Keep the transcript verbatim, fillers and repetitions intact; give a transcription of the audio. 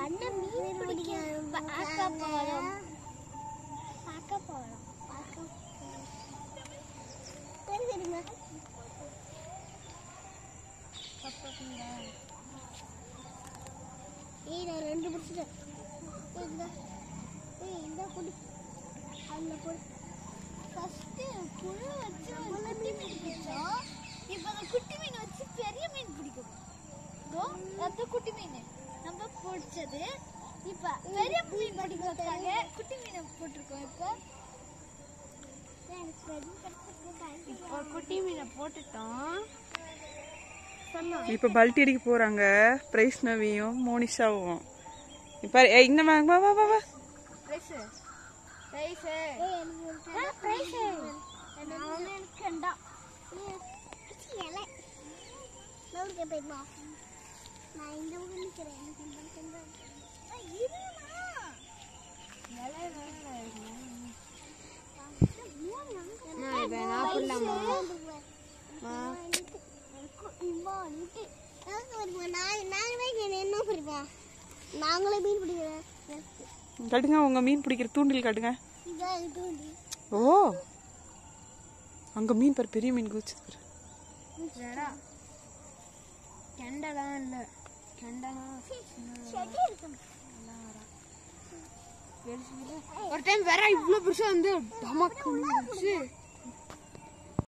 அண்ணன் மீன் பிடிக்க பார்க்க போறோம் பார்க்க போறோம் பார்க்க சரி சரிங்க ஏய் நான் ரெண்டு பிடிச்சிட்டேன் ஏய் இந்த குடி அந்த குடி ஃபர்ஸ்ட் புழு வச்சு குட்டி மீன் பிடிச்சோம் இப்போ அந்த குட்டி மீன் வச்சு பெரிய மீன் பிடிக்கும் இதோ அது குட்டி மீன் நம்ம பிடிச்சது இப்போ பெரிய மீன் பிடிக்கிறதுக்காக குட்டி மீனை போட்டிருக்கோம் இப்போ இப்போ குட்டி மீனை போட்டுட்டோம் இப்போ பல்ட்டி அடிக்க போறாங்க பிரைஸ்னவியும் மோனிஷாவும். இப்போ இந்த வா வா வா வா பிரைஸ் பிரைஸ் பிரைஸ் நான் கண்டா ஏல நான் கேப்பேமா நான் இந்த ஊர்ல நிக்கிறேன் எனக்கு கண்டா இருமா ஏல ஏல நான் இத நான் புள்ளமா மா இம்மா நிட்டு நான் வருமா நான் நாங்களே என்ன பண்ணுவா நாங்களே மீன் பிடிக்கிறோம் காட்டுங்க உங்க மீன் பிடிக்கிற தூண்டில் காட்டுங்க. இதான் தூண்டில். ஓ அங்க மீன் பாரு பெரிய மீன் குதிச்சு பாரு. ஜடா கண்டலாம் இல்ல கண்டனா செடி இருக்கு ஒரு டைம் வேற இவ்ளோ பெருசா வந்து டமக்கு வந்துச்சு